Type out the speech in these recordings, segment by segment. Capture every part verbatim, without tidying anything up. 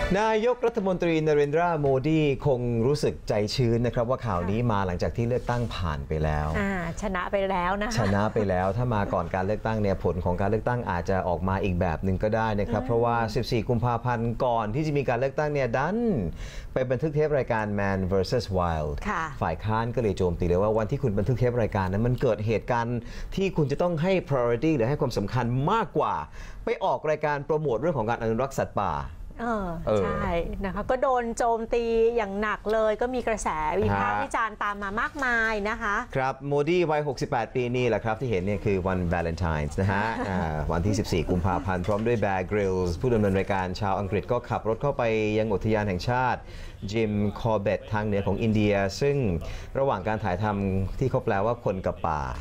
นายกรัฐมนตรีนเรนทราโมดีคงรู้สึกใจชื้นนะครับว่าข่าวนี้มาหลังจากที่เลือกตั้งผ่านไปแล้วชนะไปแล้วนะชนะไปแล้วถ้ามาก่อนการเลือกตั้งเนี่ยผลของการเลือกตั้งอาจจะออกมาอีกแบบหนึ่งก็ได้นะครับเพราะว่าสิบสี่กุมภาพันธ์ก่อนที่จะมีการเลือกตั้งเนี่ยดันไปบันทึกเทปรายการ Man เวอร์ซัส Wild ฝ่ายค้านก็เลยโจมตีเลยว่าวันที่คุณบันทึกเทปรายการนั้นมันเกิดเหตุการณ์ที่คุณจะต้องให้ priority หรือให้ความสำคัญมากกว่าไปออกรายการโปรโมทเรื่องของการอนุรักษ์สัตว์ป่าเออใช่นะคะก็โดนโจมตีอย่างหนักเลยก็มีกระแสวิพากษ์วิจารณ์ตามมามากมายนะคะครับโมดีวัยหกสิบแปดปีนี่แหละครับที่เห็นเนี่ยคือวันวาเลนไทน์นะฮะ วันที่สิบสี่กุมภาพันธ์พร้อมด้วยแบร์กริลส์ผู้ดำเนินรายการชาวอังกฤษก็ขับรถเข้าไปยังอุทยานแห่งชาติจิมคอร์เบตทางเหนือของอินเดียซึ่งระหว่างการถ่ายทำที่เขาแปลว่าคนกับป่า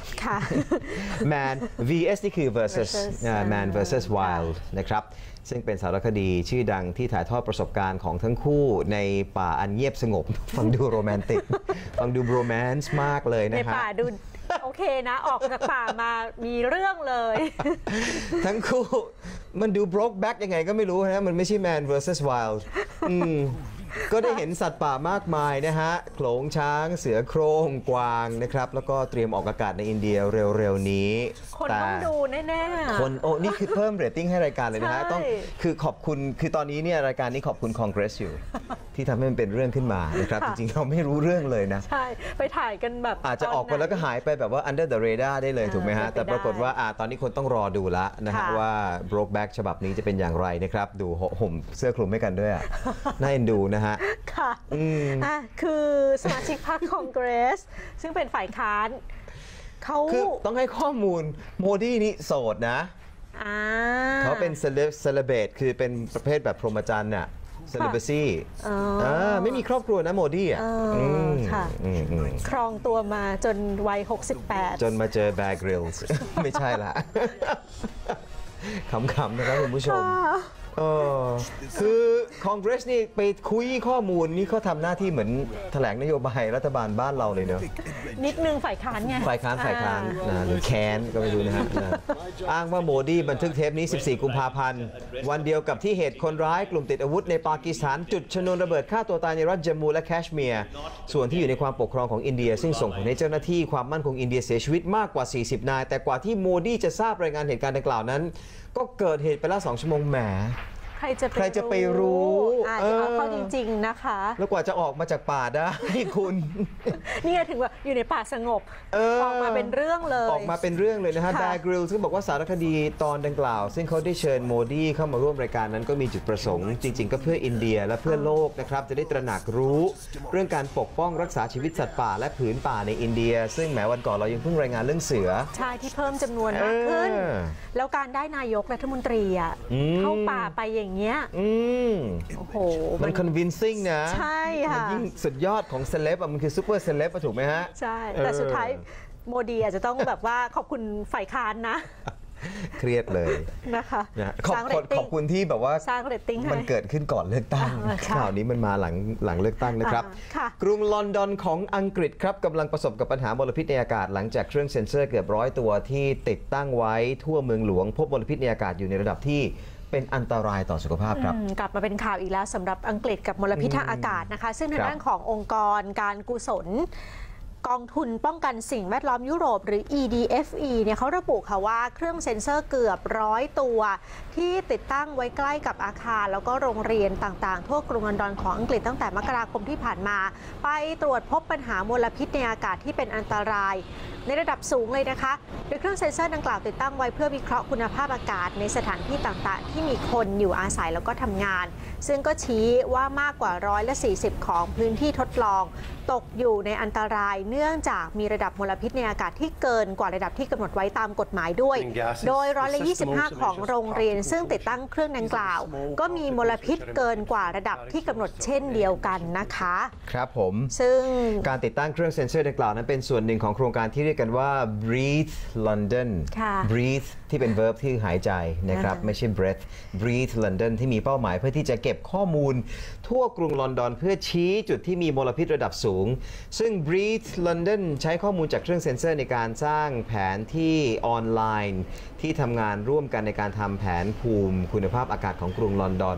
Man วี เอส นี่คือ versus Man versus Wild นะครับซึ่งเป็นสารคดีชื่อดังที่ถ่ายทอดประสบการณ์ของทั้งคู่ในป่าอันเงียบสงบ ฟังดูโรแมนติก ฟังดูโรแมนซ์มากเลยนะฮะในป่าดูโอเคนะออกจากป่ามามีเรื่องเลยทั้งคู่มันดู broke back ยังไงก็ไม่รู้นะมันไม่ใช่ Man versus Wild ก็ได้เห็นสัตว์ป่ามากมายนะฮะโขลงช้างเสือโคร่งกวางนะครับแล้วก็เตรียมออกอากาศในอินเดียเร็วๆนี้คนต้องดูแน่ๆคนโอ้นี่คือเพิ่มเรตติ้งให้รายการเลยนะฮะต้องคือขอบคุณคือตอนนี้เนี่ยรายการนี้ขอบคุณคอนเกรสอยู่ที่ทำให้มันเป็นเรื่องขึ้นมานะครับจริงๆเราไม่รู้เรื่องเลยนะใช่ไปถ่ายกันแบบอาจจะออกไปแล้วก็หายไปแบบว่า under the radar ได้เลยถูกไหมฮะแต่ปรากฏว่าตอนนี้คนต้องรอดูละนะฮะว่า broke back ฉบับนี้จะเป็นอย่างไรนะครับดูห่มเสื้อคลุมให้กันด้วยน่าเอ็นดูนะฮะค่ะอ่ะคือสมาชิกพรรคคอนเกรสซึ่งเป็นฝ่ายค้านเขาคือต้องให้ข้อมูลโมดีนี่โสดนะเขาเป็นเซเลบเซเลเบตคือเป็นประเภทแบบพรหมจรรย์น่ะเซเลบซี่ไม่มีครอบครัวนะโมดีอ่ะค่ะครองตัวมาจนวัยหกสิบแปดจนมาเจอแบร์กริลส์ไม่ใช่ละขำๆนะครับคุณผู้ชมเออคือคอนเกรสนี่ไปคุยข้อมูลนี่เขาทำหน้าที่เหมือนแถลงนโยบายรัฐบาลบ้านเราเลยเนอะนิดนึงฝ่ายค้านไงฝ่ายค้านฝ่ายค้านนะหรือแค้นก็ไม่รู้นะฮะอ้างว่าโมดีบันทึกเทปนี้สิบสี่กุมภาพันธ์วันเดียวกับที่เหตุคนร้ายกลุ่มติดอาวุธในปากีสถานจุดชนวนระเบิดฆ่าตัวตายในรัฐจัมมูและแคชเมียร์ส่วนที่อยู่ในความปกครองของอินเดียซึ่งส่งผลให้เจ้าหน้าที่ความมั่นคงอินเดียเสียชีวิตมากกว่าสี่สิบนายแต่กว่าที่โมดีจะทราบรายงานเหตุการณ์ดังกล่าวนั้นก็เกิดเหตุไปแล้วสองชั่วโมงแหมใครจะใครจะไปรู้เออเขาจริงๆนะคะแล้วกว่าจะออกมาจากป่าได้คุณนี่ถึงว่าอยู่ในป่าสงบออกมาเป็นเรื่องเลยออกมาเป็นเรื่องเลยนะฮะแบร์กริลซึ่งบอกว่าสารคดีตอนดังกล่าวซึ่งเขาได้เชิญโมดีเข้ามาร่วมรายการนั้นก็มีจุดประสงค์จริงๆก็เพื่ออินเดียและเพื่อโลกนะครับจะได้ตระหนักรู้เรื่องการปกป้องรักษาชีวิตสัตว์ป่าและผืนป่าในอินเดียซึ่งแม้วันก่อนเรายังเพิ่งรายงานเรื่องเสือใช่ที่เพิ่มจำนวนมากขึ้นแล้วการได้นายกรัฐมนตรีอ่ะเข้าป่าไปอย่างเงี้ยโอ้โหมัน convincing นะใช่ค่ะยิ่งสุดยอดของเซเลบอ่ะมันคือซูเปอร์เซเลบถูกไหมฮะใช่แต่สุดท้ายโมดีอาจจะต้องแบบว่าขอบคุณฝ่ายค้านนะเครียดเลยนะคะขอบขอบคุณที่แบบว่าสร้างเรตติ้งมันเกิดขึ้นก่อนเลือกตั้งข่าวนี้มันมาหลังหลังเลือกตั้งนะครับกรุงลอนดอนของอังกฤษครับกำลังประสบกับปัญหามลพิษในอากาศหลังจากเครื่องเซ็นเซอร์เกือบร้อยตัวที่ติดตั้งไว้ทั่วเมืองหลวงพบมลพิษในอากาศอยู่ในระดับที่เป็นอันตรายต่อสุขภาพครับกลับมาเป็นข่าวอีกแล้วสำหรับอังกฤษกับมลพิษทางอากาศนะคะซึ่งในด้านขององค์กรการกุศลกองทุนป้องกันสิ่งแวดล้อมยุโรปหรือ อี ดี เอฟ อี เนี่ยเขาระบุค่ะว่าเครื่องเซ็นเซอร์เกือบร้อยตัวที่ติดตั้งไว้ใกล้กับอาคารแล้วก็โรงเรียนต่างๆทั่วกรุงลอนดอนของอังกฤษตั้งแต่มกราคมที่ผ่านมาไปตรวจพบปัญหามลพิษในอากาศที่เป็นอันตรายในระดับสูงเลยนะคะโดยเครื่องเซ็นเซอร์ดังกล่าวติดตั้งไว้เพื่อวิเคราะห์คุณภาพอากาศในสถานที่ต่างๆที่มีคนอยู่อาศัยแล้วก็ทำงานซึ่งก็ชี้ว่ามากกว่าร้อยละสี่สิบของพื้นที่ทดลองตกอยู่ในอันตรายเนื่องจากมีระดับมลพิษในอากาศที่เกินกว่าระดับที่กำหนดไว้ตามกฎหมายด้วยโดยร้อยละยี่สิบห้าของโรงเรียนซึ่งติดตั้งเครื่องดังกล่าวก็มีมลพิษเกินกว่าระดับที่กำหนดเช่นเดียวกันนะคะครับผมซึ่งการติดตั้งเครื่องเซ็นเซอร์ดังกล่าวนั้นเป็นส่วนหนึ่งของโครงการที่เรียกกันว่า Breathe London Breathe ที่เป็น verb ที่หายใจนะครับไม่ใช่ breath Breathe London ที่มีเป้าหมายเพื่อที่จะเก็บข้อมูลทั่วกรุงลอนดอนเพื่อชี้จุดที่มีมลพิษระดับสูงซึ่ง Breathe London ใช้ข้อมูลจากเครื่องเซ็นเซอร์ในการสร้างแผนที่ออนไลน์ที่ทำงานร่วมกันในการทำแผนภูมิคุณภาพอากาศของกรุงลอนดอน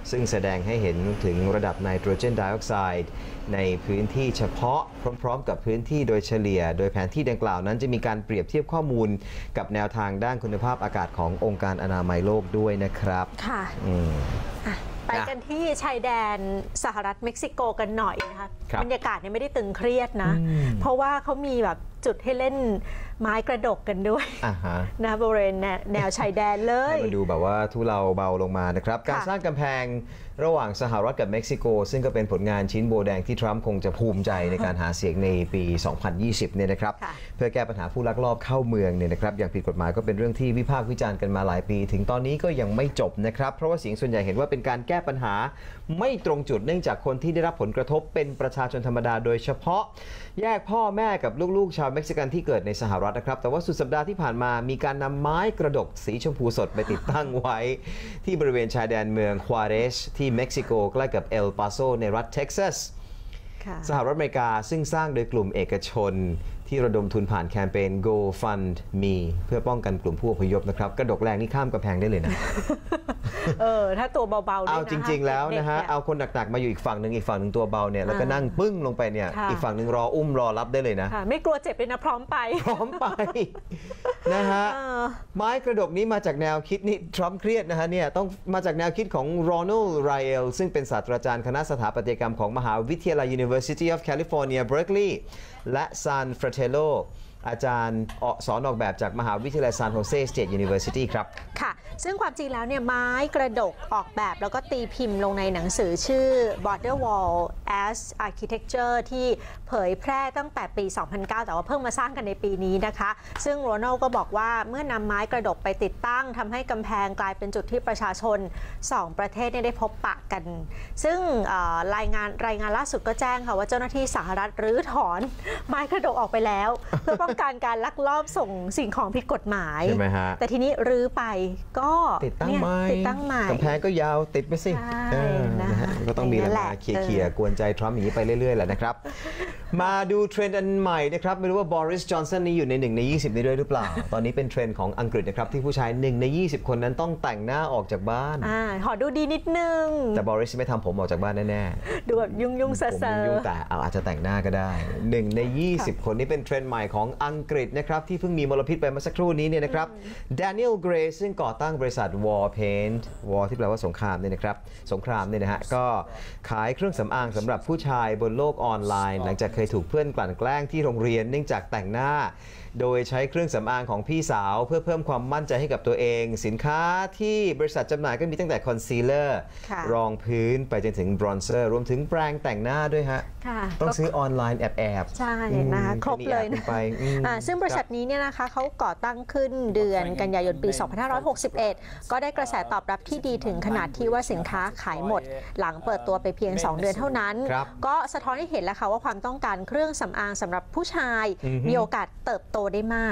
ซึ่งแสดงให้เห็นถึงระดับไนโตรเจนไดออกไซด์ในพื้นที่เฉพาะพร้อมๆกับพื้นที่โดยเฉลี่ยโดยแผนที่ดังกล่าวนั้นจะมีการเปรียบเทียบข้อมูลกับแนวทางด้านคุณภาพอากาศขององค์การอนามัยโลกด้วยนะครับค่ะอืมไปกันที่ชายแดนสหรัฐเม็กซิโกกันหน่อยนะคะบรรยากาศเนี่ยไม่ได้ตึงเครียดนะเพราะว่าเขามีแบบจุดให้เล่นไม้กระดกกันด้วยนะบริเวณแนวชายแดนเลยมาดูแบบว่าทุเลาเบาลงมานะครับการสร้างกำแพงระหว่างสหรัฐกับเม็กซิโกซึ่งก็เป็นผลงานชิ้นโบแดงที่ทรัมป์คงจะภูมิใจในการหาเสียงในปี สองพันยี่สิบ เนี่ยนะครับเพื่อแก้ปัญหาผู้ลักลอบเข้าเมืองเนี่ยนะครับอย่างผิดกฎหมายก็เป็นเรื่องที่วิพากษ์วิจารณ์กันมาหลายปีถึงตอนนี้ก็ยังไม่จบนะครับเพราะว่าเสียงส่วนใหญ่เห็นว่าเป็นการแก้ปัญหาไม่ตรงจุดเนื่องจากคนที่ได้รับผลกระทบเป็นประชาชนธรรมดาโดยเฉพาะแยกพ่อแม่กับลูกๆชาวเม็กซิกันที่เกิดในสหรัฐนะครับแต่ว่าสุดสัปดาห์ที่ผ่านมามีการนำไม้กระดกสีชมพูสดไปติดตั้งไว้ที่บริเวณชายแดนเมืองควาเรชที่เม็กซิโกใกล้กับเอลปาโซในรัฐเท็กซัสสหรัฐอเมริกาซึ่งสร้างโดยกลุ่มเอกชนที่ระดมทุนผ่านแคมเปญ Go Fund Me เพื่อป้องกันกลุ่มผู้อพยพนะครับกระดกแรงนี่ข้ามกำแพงได้เลยนะเออถ้าตัวเบาๆเอาจริงๆแล้วนะฮะเอาคนหนักๆมาอยู่อีกฝั่งหนึ่งอีกฝั่งหนึ่งตัวเบาเนี่ยแล้วก็นั่งปึ้งลงไปเนี่ยอีกฝั่งหนึ่งรออุ้มรอรับได้เลยนะไม่กลัวเจ็บเลยนะพร้อมไปพร้อมไปนะฮะไม้กระดกนี้มาจากแนวคิดนี่ทรัมป์เครียดนะฮะเนี่ยต้องมาจากแนวคิดของโรนัลด์ไรเอลซึ่งเป็นศาสตราจารย์คณะสถาปัตยกรรมของมหาวิทยาลัย University of California Berkeley และ San Fratelloอาจารย์สอนออกแบบจากมหาวิทยาลัยซานโฮเซ State University ครับค่ะซึ่งความจริงแล้วเนี่ยไม้กระดกออกแบบแล้วก็ตีพิมพ์ลงในหนังสือชื่อ Border Wall as Architecture ที่เผยแพร่ตั้งแต่ปี สองพันเก้า แต่ว่าเพิ่งมาสร้างกันในปีนี้นะคะซึ่งโรนัลก็บอกว่าเมื่อนำไม้กระดกไปติดตั้งทำให้กำแพงกลายเป็นจุดที่ประชาชนสองประเทศได้พบปะกันซึ่งรายงานรายงานล่าสุดก็แจ้งค่ะว่าเจ้าหน้าที่สหรัฐรื้อถอนไม้กระดกออกไปแล้วเพื่อป้องกันการลักลอบส่งสิ่งของผิดกฎหมายใช่ไหมฮะแต่ทีนี้รื้อไปก็ติดตั้งไม้ติดตั้งใหม่กำแพงก็ยาวติดไปสินะฮะก็ต้องมีอะไรมาเขี่ยๆกวนใจทรัมป์อย่างนี้ไปเรื่อยๆแหละนะครับมาดูเทรนด์อันใหม่นะครับไม่รู้ว่าบริสจอนสันนี่อยู่ในหนึ่งในยี่สิบนี้ด้วยหรือเปล่าตอนนี้เป็นเทรนด์ของอังกฤษนะครับที่ผู้ชายหนึ่งในยี่สิบคนนั้นต้องแต่งหน้าออกจากบ้านอ่าขอดูดีนิดนึงแต่บริสไม่ทำผมออกจากบ้านแน่ๆดูแบบยุ่งๆเซ่อๆผมยุ่งๆแต่อาจจะแต่งหน้าก็ได้หนึ่งในยี่สิบคนนี้เป็นเทรนด์ใหม่ของอังกฤษนะครับที่เพิ่งมีมลพิษไปเมื่อสักครู่นี้เนี่ยนะครับแดเนียลเกรย์ซึ่งก่อตั้งบริษัท War Paint War ที่แปลว่าสงครามเนี่ยนะครับสงครามเนี่ยนะฮะก็ขายเครื่องสำอางสำหรับผู้ชายบนโลกออนไลน์หลังจากเคยถูกเพื่อนกลั่นแกล้งที่โรงเรียนเนื่องจากแต่งหน้าโดยใช้เครื่องสำอางของพี่สาวเพื่อเพิ่มความมั่นใจให้กับตัวเองสินค้าที่บริษัทจำหน่ายก็มีตั้งแต่คอนซีลเลอร์รองพื้นไปจนถึงบรอนเซอร์รวมถึงแปรงแต่งหน้าด้วยฮะต้องซื้อออนไลน์แอบๆใช่นะคะครบเลยนะซึ่งบริษัทนี้เนี่ยนะคะเขาก่อตั้งขึ้นเดือนกันยายนปี สองพันห้าร้อยหกสิบเอ็ด ก็ได้กระแสตอบรับที่ดีถึงขนาดที่ว่าสินค้าขายหมดหลังเปิดตัวไปเพียงสองเดือนเท่านั้นก็สะท้อนให้เห็นแล้วค่ะว่าความต้องการเครื่องสำอางสำหรับผู้ชายมีโอกาสเติบโตได้มาก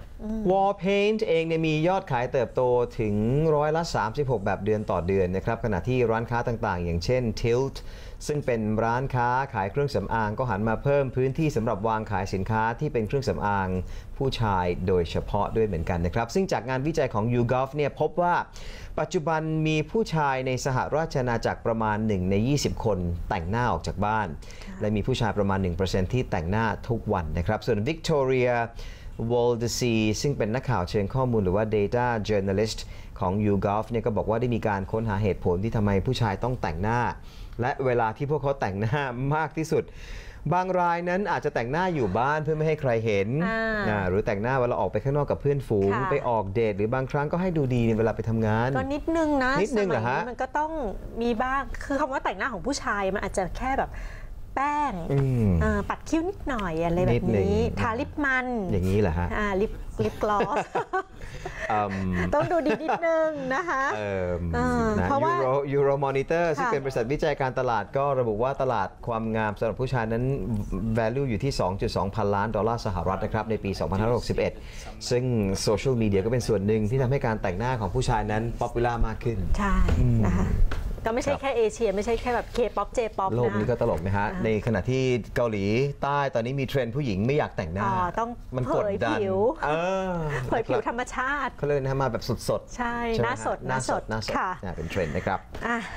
War Paint เองเนี่ยมียอดขายเติบโตถึงร้อยละสามสิบหกแบบเดือนต่อเดือนนะครับขณะที่ร้านค้าต่างๆอย่างเช่น Tilt ซึ่งเป็นร้านค้าขายเครื่องสำอางก็หันมาเพิ่มพื้นที่สำหรับวางขายสินค้าที่เป็นเครื่องสำอางผู้ชายโดยเฉพาะด้วยเหมือนกันนะครับซึ่งจากงานวิจัยของ YouGov เนี่ยพบว่าปัจจุบันมีผู้ชายในสหราชอาณาจักรประมาณหนึ่งในยี่สิบคนแต่งหน้าออกจากบ้านและมีผู้ชายประมาณ หนึ่งเปอร์เซ็นต์ ที่แต่งหน้าทุกวันนะครับส่วน Victoriaวอลเดซีซึ่งเป็นนักข่าวเชิงข้อมูลหรือว่า Data Journalist ของ YouGov เนี่ยก็บอกว่าได้มีการค้นหาเหตุผลที่ทำไมผู้ชายต้องแต่งหน้าและเวลาที่พวกเขาแต่งหน้ามากที่สุดบางรายนั้นอาจจะแต่งหน้าอยู่บ้านเพื่อไม่ให้ใครเห็นนะหรือแต่งหน้าเวลาออกไปข้างนอกกับเพื่อนฝูงไปออกเดทหรือบางครั้งก็ให้ดูดีในเวลาไปทำงานก็นิดนึงนะนิดนึงเหรอฮะมันก็ต้องมีบ้างคือคำว่าแต่งหน้าของผู้ชายมันอาจจะแค่แบบแป้งปัดคิ้วนิดหน่อยอะไรแบบนี้ทาลิปมันอย่างนี้เหรอฮะลิปลิปกลอสต้องดูดีนิดนึงนะคะเพราะว่า Euro Monitor ซึ่งเป็นบริษัทวิจัยการตลาดก็ระบุว่าตลาดความงามสำหรับผู้ชายนั้น value อยู่ที่ สองจุดสอง พันล้านดอลลาร์สหรัฐนะครับในปี สองพันห้าร้อยหกสิบเอ็ด ซึ่งโซเชียลมีเดียก็เป็นส่วนหนึ่งที่ทำให้การแต่งหน้าของผู้ชายนั้นป๊อปปูล่ามากขึ้นใช่นะคะก็ไม่ใช่แค่เอเชียไม่ใช่แค่แบบเคป๊อปเจป๊อปนะโลกนี้ก็ตลกนะฮะในขณะที่เกาหลีใต้ตอนนี้มีเทรนด์ผู้หญิงไม่อยากแต่งหน้าต้องมันกดดันเผยผิวธรรมชาติเขาเลยนะมาแบบสดๆใช่หน้าสดหน้าสดหน้าสดเป็นเทรนด์นะครับ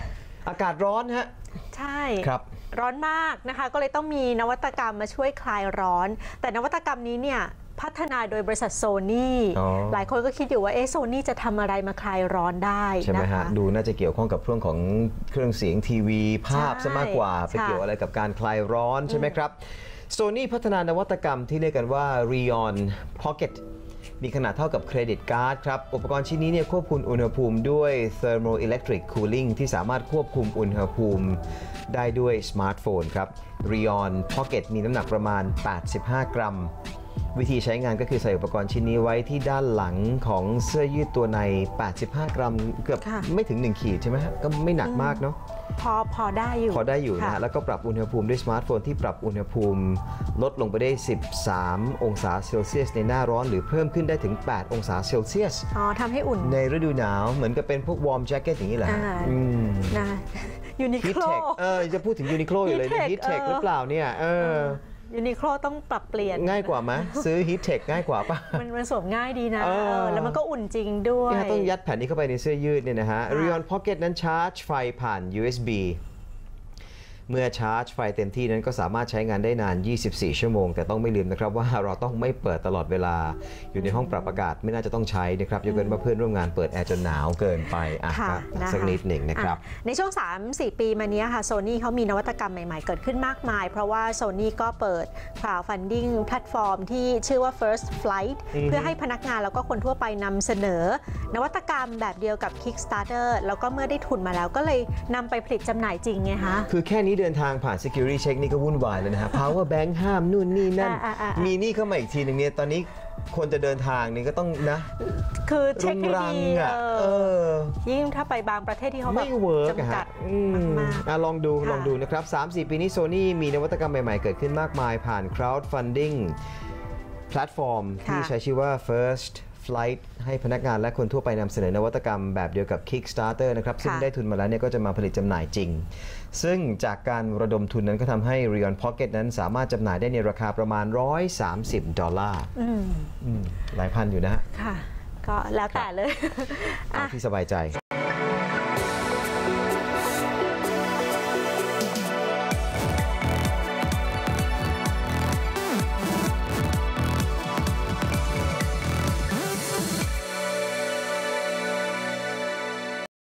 อากาศร้อนฮะใช่ครับร้อนมากนะคะ ก็เลยต้องมีนวัตกรรมมาช่วยคลายร้อน แต่นวัตกรรมนี้เนี่ยพัฒนาโดยบริษัทโซนี่อ๋อหลายคนก็คิดอยู่ว่าเอ๊ะโซนี่จะทำอะไรมาคลายร้อนได้ใช่ไหมนะฮะคะดูน่าจะเกี่ยวข้องกับเรื่องของเครื่องเสียงทีวีภาพใช่ซะมากกว่าไปค่ะเกี่ยวอะไรกับการคลายร้อนใช่ไหมครับ Sony พัฒนานวัตกรรมที่เรียกกันว่า Reon Pocket มีขนาดเท่ากับเครดิตการ์ดครับ อุปกรณ์ชิ้นนี้เนี่ยควบคุมอุณหภูมิด้วย Thermoelectric Cooling ที่สามารถควบคุมอุณหภูมิได้ด้วยสมาร์ทโฟนครับ Reon Pocket มีน้ำหนักประมาณ แปดสิบห้า กรัม วิธีใช้งานก็คือใส่อุปกรณ์ชิ้นนี้ไว้ที่ด้านหลังของเสื้อยืดตัวใน แปดสิบห้า กรัม เกือบค่ะไม่ถึง หนึ่ง ขีดใช่ไหมฮะ ก็ไม่หนักมากเนาะพอพอได้อยู่พอได้อยู่นะค่ฮะ แล้วก็ปรับอุณหภูมิด้วยสมาร์ทโฟนที่ปรับอุณหภูมิลดลงไปได้ สิบสาม องศาเซลเซียสในหน้าร้อน หรือเพิ่มขึ้นได้ถึง แปด องศาเซลเซียสอ๋อทำให้อุ่นในฤดูหนาวเหมือนกับเป็นพวกวอร์มแจ็คเก็ตอย่างนี้แหละฮะอ่าอืมนะยูนิโคฮีทลเทคเออจะพูดถึงยูนิโคลอยู่เลยฮีทเทค Heattech หรือเปล่าเนี่ยเออยูนิโคลต้องปรับเปลี่ยนง่ายกว่าไหมซื้อฮีทเทคง่ายกว่าป่ะมันมันสวมง่ายดีนะเออเออแล้วมันก็อุ่นจริงด้วยเนี่ยต้องยัดแผ่นนี้เข้าไปในเสื้อยืดเนี่ยนะฮะค่ะ Reon Pocket นั้นชาร์จไฟผ่าน ยู เอส บี เมื่อชาร์จไฟเต็มที่นั้นก็สามารถใช้งานได้นาน ยี่สิบสี่ ชั่วโมง แต่ต้องไม่ลืมนะครับว่าเราต้องไม่เปิดตลอดเวลา อยู่ในห้องปรับอากาศไม่น่าจะต้องใช้นะครับยกเว้นว่าเพื่อนร่วมงานเปิดแอร์จนหนาวเกินไปอ่ะค่ะก็นะคะสักนิดหนึ่งนะครับอ่ะในช่วง สามสี่ ปีมานี้ค่ะโซนี่เขามีนวัตกรรมใหม่ ๆ เกิดขึ้นมากมาย เพราะว่าโซนี่ก็เปิด crowdfunding แพลตฟอร์มที่ชื่อว่า First Flight อือฮึเพื่อให้พนักงานแล้วก็คนทั่วไปนำเสนอ นวัตกรรมแบบเดียวกับ Kickstarter แล้วก็เมื่อได้ทุนมาแล้วก็เลยนำไปผลิตจำหน่ายจริงไงคะคือแค่นี้เดินทางผ่าน security check นี่ก็วุ่นวายแล้วนะฮะ power bank ห้ามนู่นนี่นั่นอ่าอ่าอ่ามีมีนี่เข้ามาอีกทีหนึ่งเนี่ยตอนนี้คนจะเดินทางนี่ก็ต้องนะคือเช็คให้รุงรัดีงอ่ะเอเอออยิ่งถ้าไปบางประเทศที่เขาแบบไม่เวิร์กอะจำกัฮะดอืมมากอ่ะลองดูค่ะลองดูนะครับ สามสี่ ปีนี้ Sony มีนวัตกรรมใหม่ๆ เกิดขึ้นมากมายผ่าน crowdfunding แพลตฟอร์มที่ใช้ชื่อว่า First Flight ให้พนักงานและคนทั่วไปนำเสนอนวัตกรรมแบบเดียวกับ Kickstarter นะครับ ซึ่งได้ทุนมาแล้วเนี่ยก็จะมาผลิตจำหน่ายจริง ซึ่งจากการระดมทุนนั้นก็ทำให้ Reon Pocket นั้นสามารถจำหน่ายได้ในราคาประมาณ หนึ่งร้อยสามสิบ ดอลลาร์อืมอืมหลายพันอยู่นะฮะค่ะ ก็แล้วแต่เลยเอาที่สบายใจ